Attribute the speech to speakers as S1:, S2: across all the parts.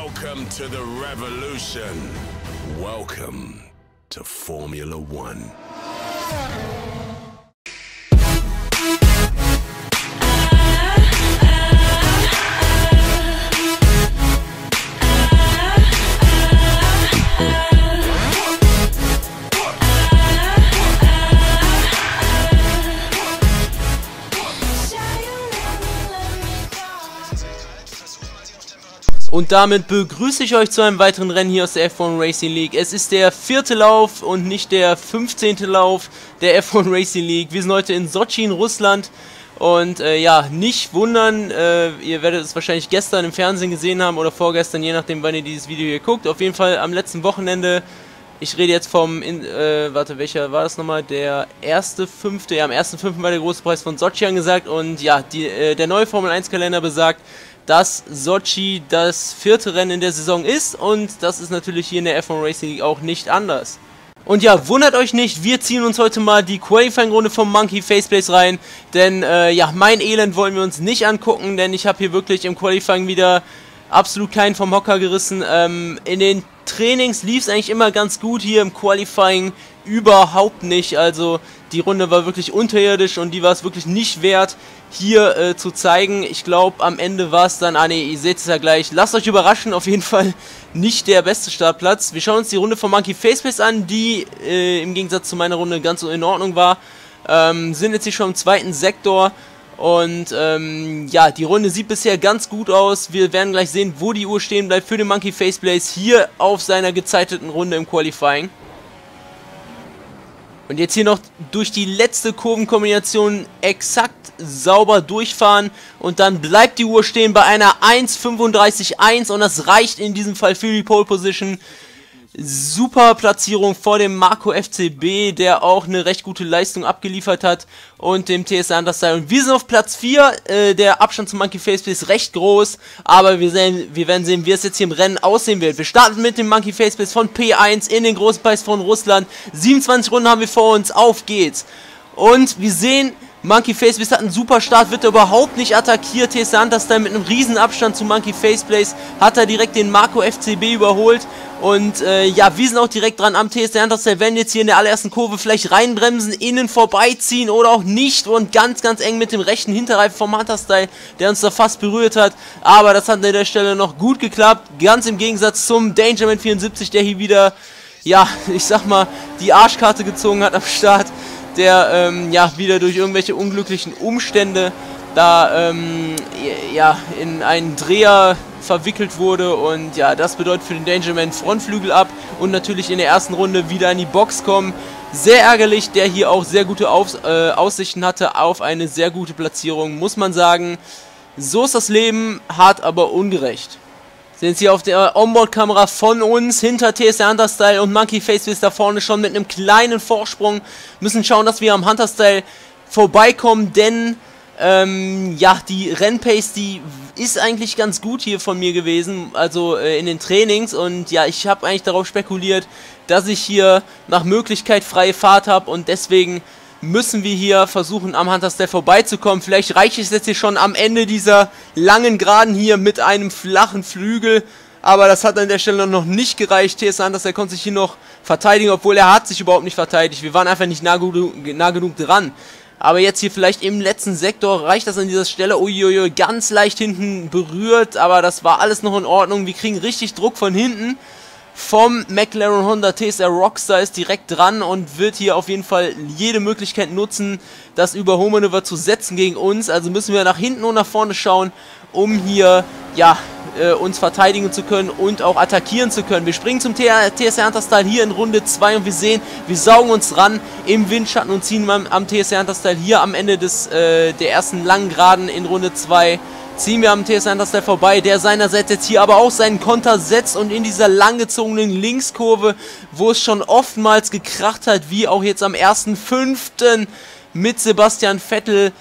S1: Welcome to the revolution. Welcome to Formula One.
S2: Und damit begrüße ich euch zu einem weiteren Rennen hier aus der F1 Racing League. Es ist der 4. Lauf und nicht der 15. Lauf der F1 Racing League. Wir sind heute in Sochi in Russland und ja, nicht wundern, ihr werdet es wahrscheinlich gestern im Fernsehen gesehen haben oder vorgestern, je nachdem wann ihr dieses Video hier guckt. Auf jeden Fall am letzten Wochenende, ich rede jetzt vom, warte, welcher war das nochmal? Der 1.5., ja am 1.5. war der große Preis von Sochi angesagt und ja, der neue Formel 1 Kalender besagt, dass Sochi das 4. Rennen in der Saison ist und das ist natürlich hier in der F1 Racing League auch nicht anders. Und ja, wundert euch nicht, wir ziehen uns heute mal die Qualifying-Runde vom Monkey Faceplace rein, denn ja, mein Elend wollen wir uns nicht angucken, denn ich habe hier wirklich im Qualifying wieder absolut keinen vom Hocker gerissen. In den Trainings lief es eigentlich immer ganz gut, hier im Qualifying überhaupt nicht, also die Runde war wirklich unterirdisch und die war es wirklich nicht wert, hier zu zeigen. Ich glaube, am Ende war es dann, ne, ihr seht es ja gleich, lasst euch überraschen, auf jeden Fall nicht der beste Startplatz. Wir schauen uns die Runde von Monkey Faceplace an, die im Gegensatz zu meiner Runde ganz so in Ordnung war. Sind jetzt hier schon im 2. Sektor und ja, die Runde sieht bisher ganz gut aus. Wir werden gleich sehen, wo die Uhr stehen bleibt für den Monkey Faceplace hier auf seiner gezeiteten Runde im Qualifying. Und jetzt hier noch durch die letzte Kurvenkombination exakt sauber durchfahren und dann bleibt die Uhr stehen bei einer 1:35,1 und das reicht in diesem Fall für die Pole Position. Super Platzierung vor dem Marco FCB, der auch eine recht gute Leistung abgeliefert hat, und dem TSR Understyle. Und wir sind auf Platz 4, der Abstand zum Monkey Faceplace ist recht groß, aber wir werden sehen, wie es jetzt hier im Rennen aussehen wird. Wir starten mit dem Monkey Faceplace von P1 in den Großpreis von Russland. 27 Runden haben wir vor uns, auf geht's. Und wir sehen, Monkey Faceplace hat einen super Start, wird er überhaupt nicht attackiert. TSR Understyle mit einem riesen Abstand zu Monkey Faceplace hat er direkt den Marco FCB überholt. Und ja, wir sind auch direkt dran am TSR Understyle, werden jetzt hier in der allerersten Kurve vielleicht reinbremsen, innen vorbeiziehen oder auch nicht und ganz, ganz eng mit dem rechten Hinterreifen vom Hunter-Style, der uns da fast berührt hat. Aber das hat an der Stelle noch gut geklappt, ganz im Gegensatz zum Dangerman 74, der hier wieder, ja, ich sag mal, die Arschkarte gezogen hat am Start, der ja wieder durch irgendwelche unglücklichen Umstände da ja in einen Dreher verwickelt wurde, und ja, das bedeutet für den Dangerman Frontflügel ab und natürlich in der ersten Runde wieder in die Box kommen. Sehr ärgerlich, der hier auch sehr gute Aussichten hatte auf eine sehr gute Platzierung, muss man sagen. So ist das Leben, hart aber ungerecht. Sehen Sie auf der Onboard-Kamera von uns, hinter TSR Understyle und Monkey Faceplace da vorne schon mit einem kleinen Vorsprung. Müssen schauen, dass wir am Hunter-Style vorbeikommen, denn ja, die Rennpace, die ist eigentlich ganz gut hier von mir gewesen, also in den Trainings, und ja, ich habe eigentlich darauf spekuliert, dass ich hier nach Möglichkeit freie Fahrt habe, und deswegen müssen wir hier versuchen, am Hunter-Style vorbeizukommen. Vielleicht reicht es jetzt hier schon am Ende dieser langen Geraden hier mit einem flachen Flügel, aber das hat an der Stelle noch nicht gereicht. TSR Understyle konnte sich hier noch verteidigen, obwohl er hat sich überhaupt nicht verteidigt. Wir waren einfach nicht nah genug dran. Aber jetzt hier vielleicht im letzten Sektor reicht das an dieser Stelle. Uiuiui, ganz leicht hinten berührt, aber das war alles noch in Ordnung. Wir kriegen richtig Druck von hinten vom McLaren Honda. TSR Rockstar ist direkt dran und wird hier auf jeden Fall jede Möglichkeit nutzen, das Überholmanöver zu setzen gegen uns. Also müssen wir nach hinten und nach vorne schauen, um hier, ja, uns verteidigen zu können und auch attackieren zu können. Wir springen zum TSR Understyle hier in Runde 2 und wir sehen, wir saugen uns ran im Windschatten und ziehen am TSR Understyle hier am Ende der ersten langen Geraden in Runde 2. Ziehen wir am TSR Understyle vorbei, der seinerseits jetzt hier aber auch seinen Konter setzt und in dieser langgezogenen Linkskurve, wo es schon oftmals gekracht hat, wie auch jetzt am 1.5. mit Sebastian Vettel,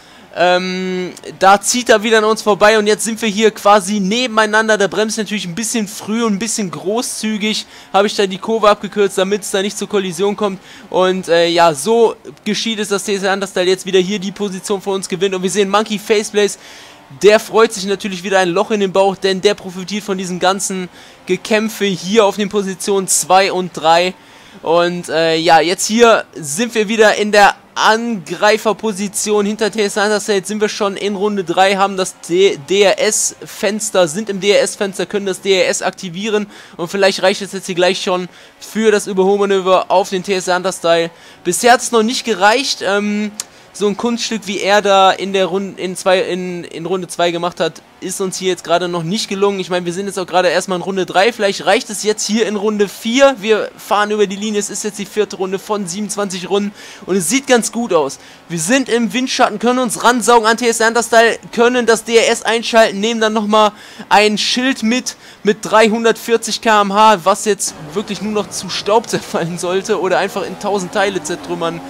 S2: da zieht er wieder an uns vorbei und jetzt sind wir hier quasi nebeneinander. Der bremst natürlich ein bisschen früh und ein bisschen großzügig, habe ich da die Kurve abgekürzt, damit es da nicht zur Kollision kommt, und ja, so geschieht es, dass TSR Understyle jetzt wieder hier die Position für uns gewinnt, und wir sehen Monkey Faceplace der freut sich natürlich wieder ein Loch in den Bauch, denn der profitiert von diesem ganzen Gekämpfe hier auf den Positionen 2 und 3. Und ja, jetzt hier sind wir wieder in der Angreiferposition hinter TSA Understate. Jetzt sind wir schon in Runde 3, haben das DRS-Fenster, sind im DRS-Fenster, können das DRS aktivieren und vielleicht reicht es jetzt hier gleich schon für das Überholmanöver auf den TSA Understyle. Bisher hat es noch nicht gereicht, so ein Kunststück wie er da in der Runde in Runde 2 gemacht hat, ist uns hier jetzt gerade noch nicht gelungen. Ich meine, wir sind jetzt auch gerade erstmal in Runde 3, vielleicht reicht es jetzt hier in Runde 4. Wir fahren über die Linie, es ist jetzt die 4. Runde von 27 Runden und es sieht ganz gut aus. Wir sind im Windschatten, können uns ransaugen an TSA Understyle, können das DRS einschalten, nehmen dann nochmal ein Schild mit 340 km/h, was jetzt wirklich nur noch zu Staub zerfallen sollte oder einfach in 1000 Teile zertrümmert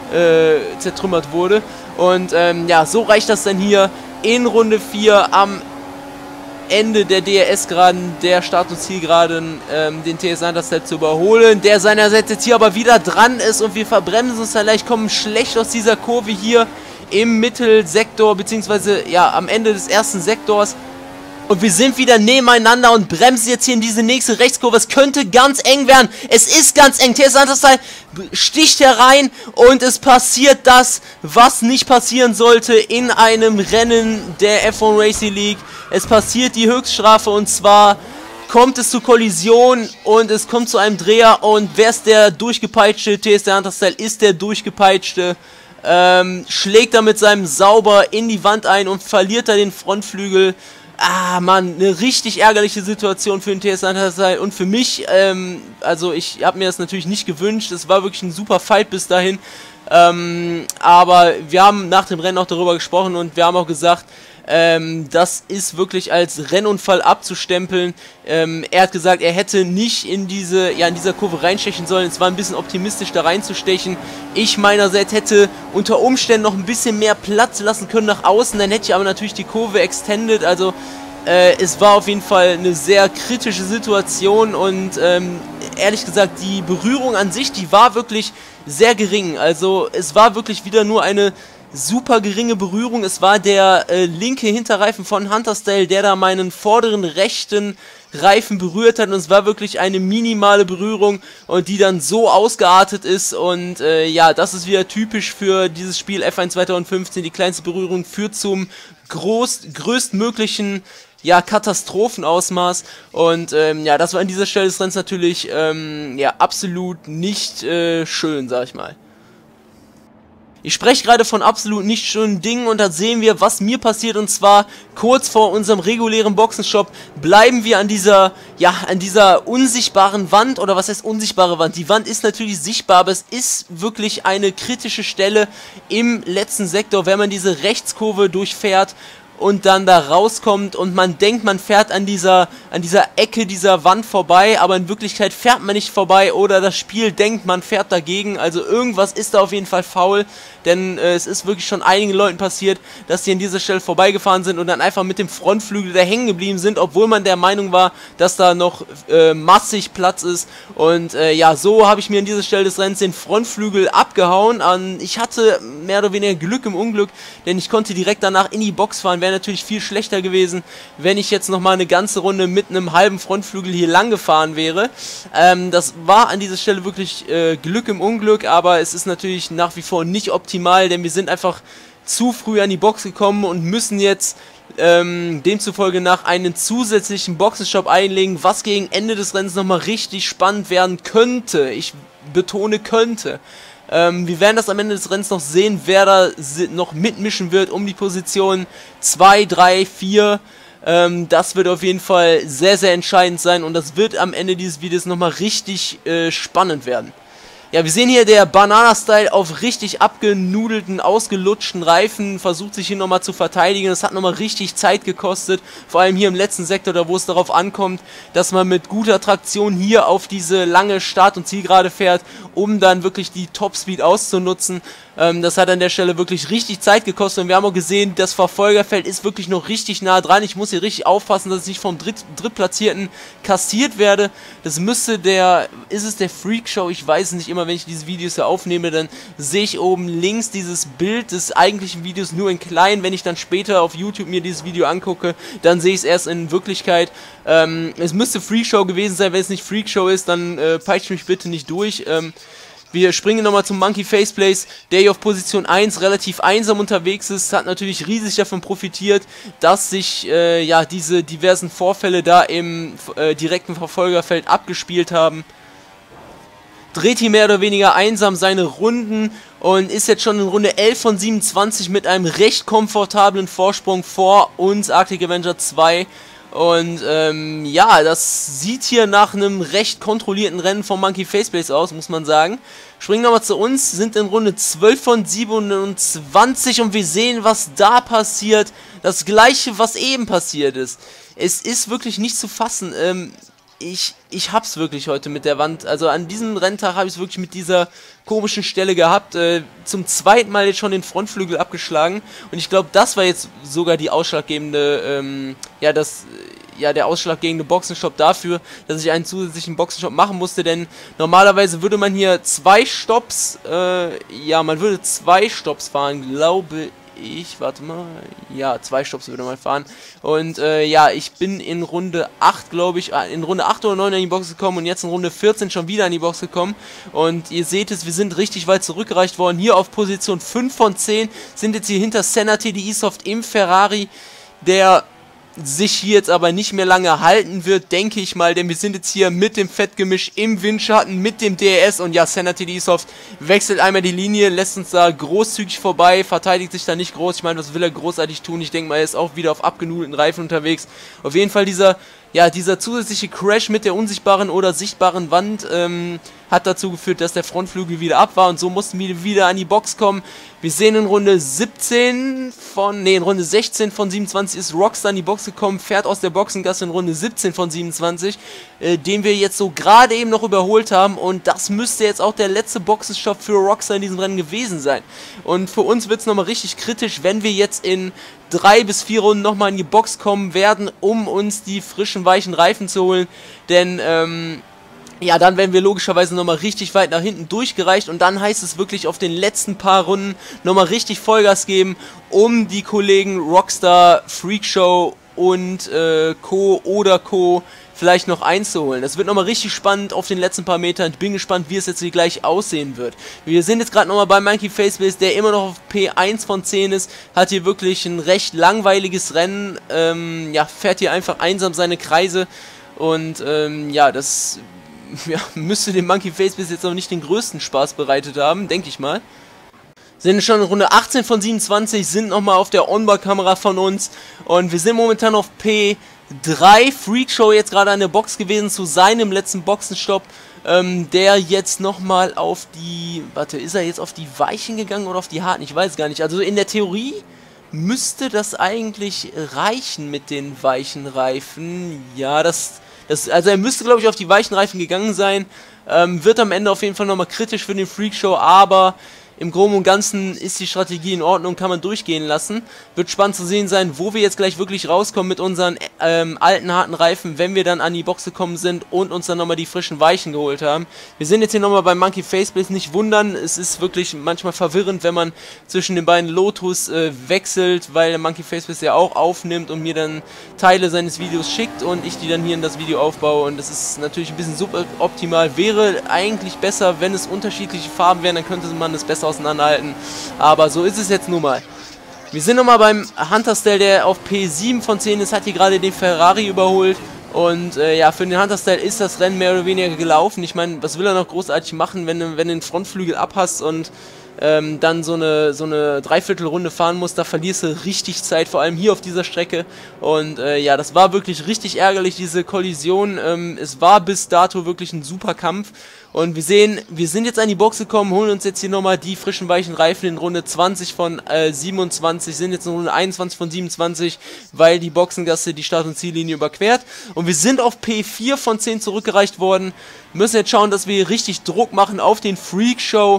S2: wurde. Und ja, so reicht das dann hier in Runde 4 am Ende der DRS-Geraden, der Start- und Zielgeraden, den TSA Understyle zu überholen, der seinerseits jetzt hier aber wieder dran ist und wir verbremsen uns dann leicht, kommen schlecht aus dieser Kurve hier im Mittelsektor, beziehungsweise ja am Ende des ersten Sektors. Und wir sind wieder nebeneinander und bremsen jetzt hier in diese nächste Rechtskurve. Es könnte ganz eng werden. Es ist ganz eng. TSA Understyle sticht herein und es passiert das, was nicht passieren sollte in einem Rennen der F1 Racing League. Es passiert die Höchststrafe und zwar kommt es zu Kollision und es kommt zu einem Dreher. Und wer ist der durchgepeitschte? TSA Understyle ist der durchgepeitschte. Schlägt da mit seinem Sauber in die Wand ein und verliert da den Frontflügel. Ah, Mann, eine richtig ärgerliche Situation für den TSA Understyle und für mich, also ich habe mir das natürlich nicht gewünscht, es war wirklich ein super Fight bis dahin, aber wir haben nach dem Rennen auch darüber gesprochen und wir haben auch gesagt, das ist wirklich als Rennunfall abzustempeln. Er hat gesagt, er hätte nicht in dieser Kurve reinstechen sollen. Es war ein bisschen optimistisch, da reinzustechen. Ich meinerseits hätte unter Umständen noch ein bisschen mehr Platz lassen können nach außen. Dann hätte ich aber natürlich die Kurve extended. Also es war auf jeden Fall eine sehr kritische Situation und ehrlich gesagt, die Berührung an sich, die war wirklich sehr gering. Also es war wirklich wieder nur eine super geringe Berührung. Es war der linke Hinterreifen von Hunterstale, der da meinen vorderen rechten Reifen berührt hat und es war wirklich eine minimale Berührung und die dann so ausgeartet ist und ja, das ist wieder typisch für dieses Spiel F1 2015. Die kleinste Berührung führt zum größtmöglichen Katastrophenausmaß und ja, das war an dieser Stelle des Rennens natürlich ja, absolut nicht schön, sag ich mal. Ich spreche gerade von absolut nicht schönen Dingen und da sehen wir, was mir passiert und zwar kurz vor unserem regulären Boxenstopp bleiben wir an dieser unsichtbaren Wand, oder was heißt unsichtbare Wand? Die Wand ist natürlich sichtbar, aber es ist wirklich eine kritische Stelle im letzten Sektor, wenn man diese Rechtskurve durchfährt und dann da rauskommt und man denkt, man fährt an dieser Ecke dieser Wand vorbei, aber in Wirklichkeit fährt man nicht vorbei oder das Spiel denkt, man fährt dagegen, also irgendwas ist da auf jeden Fall faul, denn es ist wirklich schon einigen Leuten passiert, dass die an dieser Stelle vorbeigefahren sind und dann einfach mit dem Frontflügel da hängen geblieben sind, obwohl man der Meinung war, dass da noch massig Platz ist und ja, so habe ich mir an dieser Stelle des Rennens den Frontflügel abgehauen. Ich hatte mehr oder weniger Glück im Unglück, denn ich konnte direkt danach in die Box fahren, wäre natürlich viel schlechter gewesen, wenn ich jetzt nochmal eine ganze Runde mit einem halben Frontflügel hier lang gefahren wäre. Das war an dieser Stelle wirklich Glück im Unglück, aber es ist natürlich nach wie vor nicht optimal, denn wir sind einfach zu früh an die Box gekommen und müssen jetzt demzufolge nach einen zusätzlichen Boxenstopp einlegen, was gegen Ende des Rennens nochmal richtig spannend werden könnte. Ich betone könnte. Wir werden das am Ende des Rennens noch sehen, wer da noch mitmischen wird um die Position 2, 3, 4. Das wird auf jeden Fall sehr, sehr entscheidend sein und das wird am Ende dieses Videos nochmal richtig spannend werden. Ja, wir sehen hier der Banana-Style auf richtig abgenudelten, ausgelutschten Reifen, versucht sich hier nochmal zu verteidigen. Das hat nochmal richtig Zeit gekostet, vor allem hier im letzten Sektor, da wo es darauf ankommt, dass man mit guter Traktion hier auf diese lange Start- und Zielgerade fährt, um dann wirklich die Topspeed auszunutzen. Das hat an der Stelle wirklich richtig Zeit gekostet und wir haben auch gesehen, das Verfolgerfeld ist wirklich noch richtig nah dran. Ich muss hier richtig aufpassen, dass ich nicht vom Drittplatzierten kassiert werde. Das müsste ist es der Freakshow? Ich weiß es nicht. Immer wenn ich diese Videos hier aufnehme, dann sehe ich oben links dieses Bild des eigentlichen Videos nur in klein. Wenn ich dann später auf YouTube mir dieses Video angucke, dann sehe ich es erst in Wirklichkeit. Es müsste Freakshow gewesen sein. Wenn es nicht Freakshow ist, dann peitscht mich bitte nicht durch. Wir springen nochmal zum Monkey Faceplace, der hier auf Position 1 relativ einsam unterwegs ist, hat natürlich riesig davon profitiert, dass sich ja, diese diversen Vorfälle da im direkten Verfolgerfeld abgespielt haben. Dreht hier mehr oder weniger einsam seine Runden und ist jetzt schon in Runde 11 von 27 mit einem recht komfortablen Vorsprung vor uns, Arctic Avenger 2. Und ja, das sieht hier nach einem recht kontrollierten Rennen vom Monkey Faceplace aus, muss man sagen. Springen nochmal zu uns, sind in Runde 12 von 27 und wir sehen, was da passiert. Das gleiche, was eben passiert ist. Es ist wirklich nicht zu fassen. Ich hab's wirklich heute mit der Wand, also an diesem Renntag habe ich es wirklich mit dieser komischen Stelle gehabt, zum zweiten Mal jetzt schon den Frontflügel abgeschlagen und ich glaube, das war jetzt sogar die ausschlaggebende, der ausschlaggebende Boxenstopp dafür, dass ich einen zusätzlichen Boxenstopp machen musste, denn normalerweise würde man hier zwei Stopps fahren, glaube ich, warte mal, ja, 2 Stopps würde man fahren und ja, ich bin in Runde 8, glaube ich, in Runde 8 oder 9 an die Box gekommen und jetzt in Runde 14 schon wieder an die Box gekommen und ihr seht es, wir sind richtig weit zurückgereicht worden, hier auf Position 5 von 10, sind jetzt hier hinter Senna TDI Soft im Ferrari, der sich hier jetzt aber nicht mehr lange halten wird, denke ich mal, denn wir sind jetzt hier mit dem Fettgemisch im Windschatten, mit dem DRS und ja, Senna TDI Soft wechselt einmal die Linie, lässt uns da großzügig vorbei, verteidigt sich da nicht groß, ich meine, was will er großartig tun, ich denke mal, er ist auch wieder auf abgenudelten Reifen unterwegs, auf jeden Fall dieser zusätzliche Crash mit der unsichtbaren oder sichtbaren Wand hat dazu geführt, dass der Frontflügel wieder ab war und so mussten wir wieder an die Box kommen. Wir sehen in Runde 16 von 27 ist Rockstar in die Box gekommen, fährt aus der Boxengasse in Runde 17 von 27, den wir jetzt so gerade eben noch überholt haben und das müsste jetzt auch der letzte Boxenstopp für Rockstar in diesem Rennen gewesen sein. Und für uns wird es nochmal richtig kritisch, wenn wir jetzt in 3 bis 4 Runden nochmal in die Box kommen werden, um uns die frischen, weichen Reifen zu holen, denn ja, dann werden wir logischerweise nochmal richtig weit nach hinten durchgereicht und dann heißt es wirklich auf den letzten paar Runden nochmal richtig Vollgas geben, um die Kollegen Rockstar, Freakshow und Co. vielleicht noch einzuholen. Das wird nochmal richtig spannend auf den letzten paar Metern. Ich bin gespannt, wie es jetzt hier gleich aussehen wird. Wir sind jetzt gerade nochmal bei Monkey Faceplace, der immer noch auf P1 von 10 ist, hat hier wirklich ein recht langweiliges Rennen, ja, fährt hier einfach einsam seine Kreise und ja, das müsste dem Monkey Faceplace jetzt noch nicht den größten Spaß bereitet haben, denke ich mal. Sind schon in Runde 18 von 27, sind nochmal auf der Onboard-Kamera von uns und wir sind momentan auf P3, Freakshow jetzt gerade an der Box gewesen zu seinem letzten Boxenstopp, der jetzt nochmal auf die, ist er jetzt auf die Weichen gegangen oder auf die harten, ich weiß gar nicht, also in der Theorie müsste das eigentlich reichen mit den weichen Reifen, ja, also er müsste, glaube ich, auf die weichen Reifen gegangen sein, wird am Ende auf jeden Fall nochmal kritisch für den Freakshow, aber im Groben und Ganzen ist die Strategie in Ordnung, kann man durchgehen lassen. Wird spannend zu sehen sein, wo wir jetzt gleich wirklich rauskommen mit unseren alten, harten Reifen, wenn wir dann an die Box gekommen sind und uns dann nochmal die frischen Weichen geholt haben. Wir sind jetzt hier nochmal beim Monkey Faceplace, nicht wundern, es ist wirklich manchmal verwirrend, wenn man zwischen den beiden Lotus wechselt, weil der Monkey Faceplace ja auch aufnimmt und mir dann Teile seines Videos schickt und ich die dann hier in das Video aufbaue und das ist natürlich ein bisschen suboptimal. Wäre eigentlich besser, wenn es unterschiedliche Farben wären, dann könnte man es besser auseinanderhalten, aber so ist es jetzt nun mal. Wir sind nochmal beim Hunter-Style, der auf P7 von 10 ist, hat hier gerade den Ferrari überholt und ja, für den Hunter-Style ist das Rennen mehr oder weniger gelaufen. Ich meine, was will er noch großartig machen, wenn du den Frontflügel abhast und dann so eine Dreiviertelrunde fahren muss, da verlierst du richtig Zeit, vor allem hier auf dieser Strecke und ja, das war wirklich richtig ärgerlich, diese Kollision, es war bis dato wirklich ein super Kampf und wir sehen, wir sind jetzt an die Box gekommen, holen uns jetzt hier nochmal die frischen weichen Reifen in Runde 20 von 27, sind jetzt in Runde 21 von 27, weil die Boxengasse die Start- und Ziellinie überquert und wir sind auf P4 von 10 zurückgereicht worden, müssen jetzt schauen, dass wir richtig Druck machen auf den Freakshow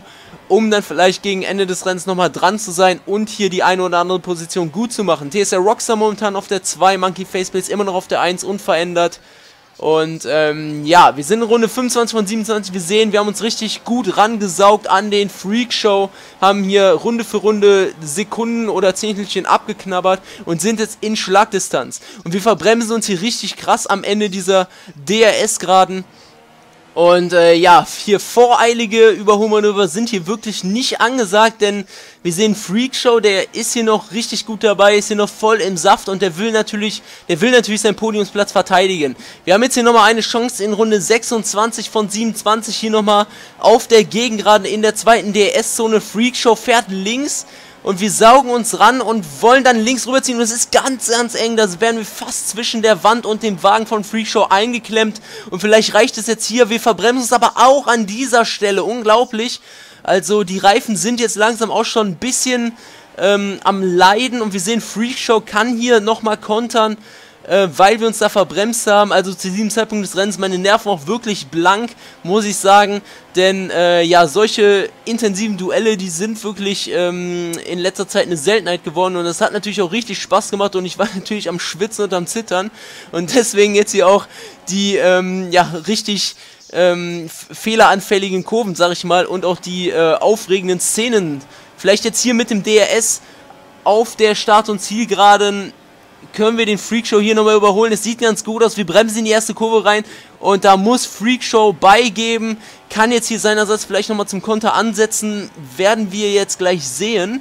S2: um dann vielleicht gegen Ende des Rennens nochmal dran zu sein und hier die eine oder andere Position gut zu machen. TSR Rockstar momentan auf der 2, Monkey Faceplace immer noch auf der 1, unverändert. Und ja, wir sind in Runde 25 von 27, wir sehen, wir haben uns richtig gut rangesaugt an den Freakshow, haben hier Runde für Runde Sekunden oder Zehntelchen abgeknabbert und sind jetzt in Schlagdistanz. Und wir verbremsen uns hier richtig krass am Ende dieser DRS-Geraden. Und ja, hier voreilige Überholmanöver sind hier wirklich nicht angesagt, denn wir sehen Freakshow, der ist hier noch richtig gut dabei, ist hier noch voll im Saft und der will natürlich seinen Podiumsplatz verteidigen. Wir haben jetzt hier nochmal eine Chance in Runde 26 von 27, hier nochmal auf der Gegengeraden in der zweiten DRS-Zone. Freakshow fährt links. Und wir saugen uns ran und wollen dann links rüberziehen. Und es ist ganz, ganz eng. Da werden wir fast zwischen der Wand und dem Wagen von Freakshow eingeklemmt. Und vielleicht reicht es jetzt hier. Wir verbremsen uns aber auch an dieser Stelle. Unglaublich. Also die Reifen sind jetzt langsam auch schon ein bisschen am Leiden. Und wir sehen, Freakshow kann hier nochmal kontern, weil wir uns da verbremst haben. Also zu diesem Zeitpunkt des Rennens meine Nerven auch wirklich blank, muss ich sagen. Denn ja, solche intensiven Duelle, die sind wirklich in letzter Zeit eine Seltenheit geworden. Und das hat natürlich auch richtig Spaß gemacht. Und ich war natürlich am Schwitzen und am Zittern. Und deswegen jetzt hier auch die ja, richtig fehleranfälligen Kurven, sag ich mal. Und auch die aufregenden Szenen. Vielleicht jetzt hier mit dem DRS auf der Start- und Zielgeraden können wir den Freakshow hier nochmal überholen. Es sieht ganz gut aus. Wir bremsen in die erste Kurve rein und da muss Freakshow beigeben. Kann jetzt hier seinerseits vielleicht nochmal zum Konter ansetzen. Werden wir jetzt gleich sehen.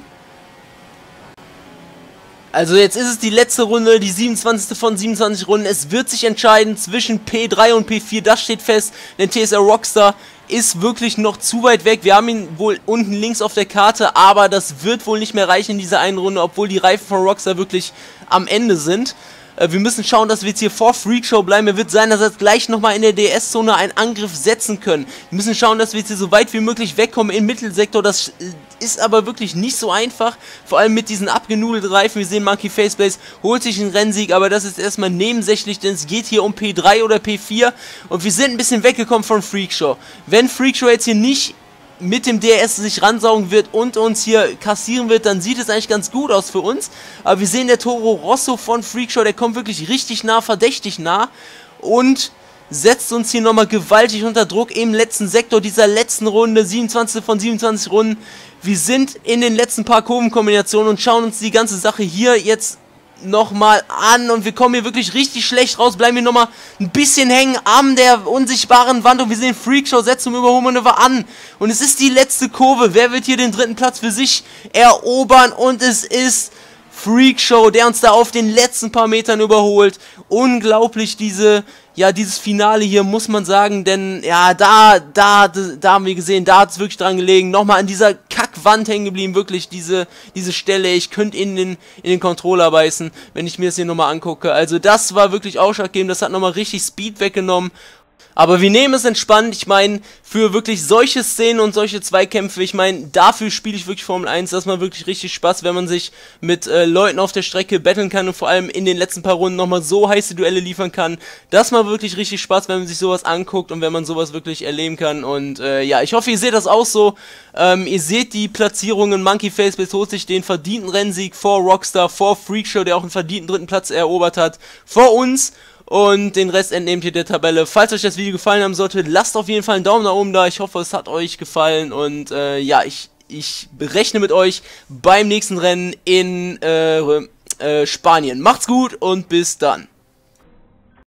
S2: Also jetzt ist es die letzte Runde, die 27. von 27 Runden. Es wird sich entscheiden zwischen P3 und P4. Das steht fest, denn TSR Rockstar ist wirklich noch zu weit weg. Wir haben ihn wohl unten links auf der Karte, aber das wird wohl nicht mehr reichen in dieser einen Runde, obwohl die Reifen von Rockstar wirklich am Ende sind. Wir müssen schauen, dass wir jetzt hier vor Freakshow bleiben. Er wird seinerseits gleich nochmal in der DS-Zone einen Angriff setzen können. Wir müssen schauen, dass wir jetzt hier so weit wie möglich wegkommen im Mittelsektor. Das ist aber wirklich nicht so einfach. Vor allem mit diesen abgenudelten Reifen. Wir sehen, Monkey Faceplace holt sich einen Rennsieg, aber das ist erstmal nebensächlich, denn es geht hier um P3 oder P4. Und wir sind ein bisschen weggekommen von Freakshow. Wenn Freakshow jetzt hier nicht mit dem DRS sich ransaugen wird und uns hier kassieren wird, dann sieht es eigentlich ganz gut aus für uns. Aber wir sehen, der Toro Rosso von Freakshow, der kommt wirklich richtig nah, verdächtig nah und setzt uns hier nochmal gewaltig unter Druck im letzten Sektor dieser letzten Runde, 27 von 27 Runden. Wir sind in den letzten paar Kurvenkombinationen und schauen uns die ganze Sache hier jetzt nochmal an und wir kommen hier wirklich richtig schlecht raus, bleiben hier nochmal ein bisschen hängen an der unsichtbaren Wand und wir sehen, Freakshow setzt zum Überholmanöver an und es ist die letzte Kurve. Wer wird hier den dritten Platz für sich erobern? Und es ist Freakshow, der uns da auf den letzten paar Metern überholt. Unglaublich, dieses Finale hier, muss man sagen, denn ja, da haben wir gesehen, da hat es wirklich dran gelegen. Nochmal an dieser Kackwand hängen geblieben, wirklich diese Stelle. Ich könnte in den Controller beißen, wenn ich mir das hier nochmal angucke. Also das war wirklich ausschlaggebend, das hat nochmal richtig Speed weggenommen. Aber wir nehmen es entspannt, ich meine, für wirklich solche Szenen und solche Zweikämpfe, ich meine, dafür spiele ich wirklich Formel 1, das macht wirklich richtig Spaß, wenn man sich mit Leuten auf der Strecke battlen kann und vor allem in den letzten paar Runden nochmal so heiße Duelle liefern kann. Das macht wirklich richtig Spaß, wenn man sich sowas anguckt und wenn man sowas wirklich erleben kann. Und ja, ich hoffe, ihr seht das auch so. Ihr seht die Platzierungen, Monkey Faceplace holt sich den verdienten Rennsieg vor Rockstar, vor Freakshow, der auch einen verdienten dritten Platz erobert hat, vor uns. Und den Rest entnehmt ihr der Tabelle. Falls euch das Video gefallen haben sollte, lasst auf jeden Fall einen Daumen nach oben da. Ich hoffe, es hat euch gefallen. Und ja, ich rechne mit euch beim nächsten Rennen in Spanien. Macht's gut und bis dann.